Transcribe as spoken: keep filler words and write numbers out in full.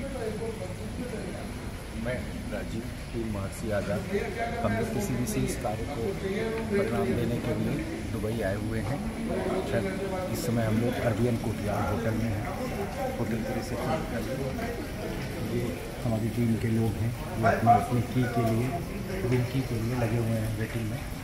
मैं राजीव टीम महर्षि आज़ाद, हम लोग किसी विशेष कार्य को परिणाम देने के लिए दुबई आए हुए हैं। सर, इस समय हम लोग अरबियन कोर्टयार्ड होटल में हैं। होटल के रिसेप्शन पर ये हमारी टीम के लोग हैं जो अपने अपने की के लिए रूम की के लिए लगे हुए हैं वेटिंग में।